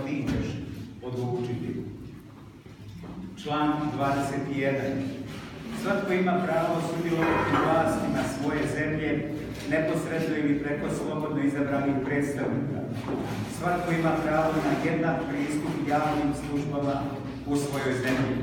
ti ćeš odlučiti. Član 21. Svatko ima pravo sudjelovati u vlastima svoje zemlje neposredno ili preko slobodno izabranih predstavnika. Svatko ima pravo na jednak pristup javnim službama u svojoj zemlji.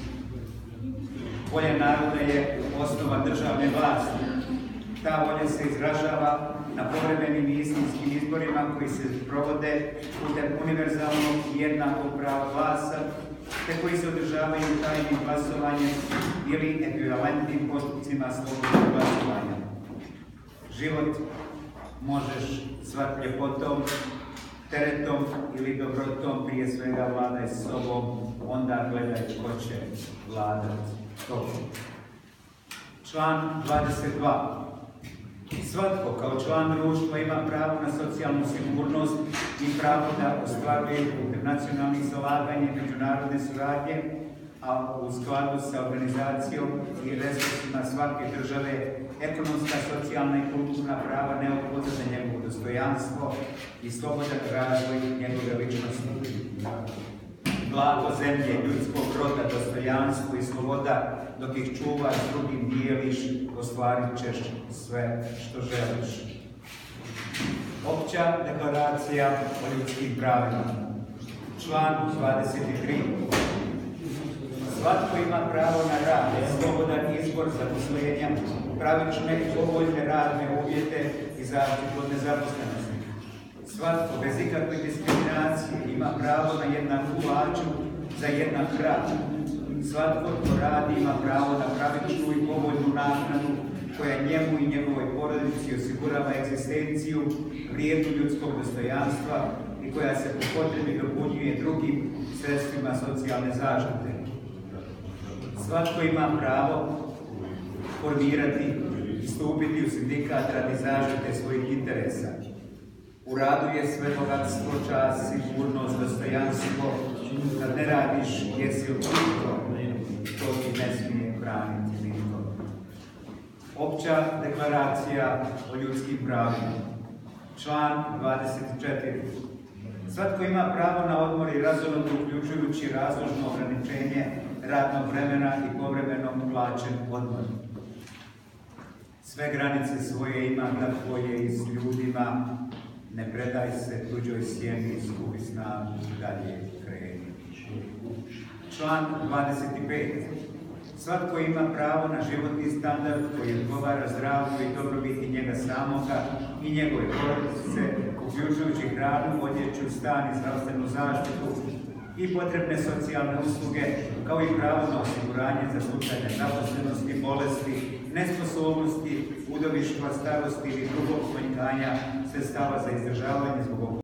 Volja naroda je osnova državne vlasti. Ta volja se izražava na povremenim i istinskim izborima koji se provode putem univerzalnog i jednakog prava glasa, te koji se održavaju tajnim glasovanjem ili ekvivalentnim postupcima slobodnog glasovanja. Život možeš zvati ljepotom, teretom ili dobrotom, prije svega vladaj s sobom, onda gledaj ko će vladat tobom. Član 22. Svatko kao član društva ima pravo na socijalnu sigurnost i pravo da ostvaruje putem nacionalnih zalaganja i međunarodne suradnje, a u skladu sa organizacijom i resursima svake države, ekonomska, socijalna i kulturna prava neophodna za njegovo dostojanstvo i slobodan razvoj njegove ličnosti. Blago zemlje, ljudskog roda, dostojanstvo i sloboda, dok ih čuvaš, drugim dijeliš, ostvarit ćeš sve što želiš. Opća deklaracija o ljudskim pravima. Član 23. Svatko ima pravo na rad, slobodan izbor zaposlenja, pravične i povoljne radne uvjete i zaštitu od nezaposlenosti. Svatko bez ikakve diskriminacije ima pravo na jednaku plaću za jednak rad. Svatko tko radi ima pravo na pravičnu i povoljnu naknadu koja njemu i njegovoj porodici osigurava egzistenciju, vrijednu ljudskog dostojanstva i koja se po potrebi dopunjuje drugim sredstvima socijalne zaštite. Svatko ima pravo formirati i stupiti u sindikat radi zaštite svojih interesa. U radu je sve bogatstvo, čast, sigurnost, dostojanstvo. Kad ne radiš, jesi odlučio, to ti ne smije braniti niko. Opća deklaracija o ljudskim pravima. Član 24. Svatko ima pravo na odmor i razonodu, uključujući razložno ograničenje radnog vremena i povremeno plaćen odmor. Sve granice svoje ima da tvoje i s ljudima, ne predaj se tuđoj sjeni, skupi snagu, dalje kreni. Član 25. Svatko ima pravo na životni standard koji odgovara zdravlju i dobrobiti njega samoga i njegove porodice, uključujući hranu, odjeću, stan i zdravstvenu zaštitu i potrebne socijalne usluge, kao i pravo na osiguranje za slučaj nezaposlenosti, bolesti, nesposobnosti, udovištva, starosti ili drugog pomanjkanja sredstava za izdržavanje zbog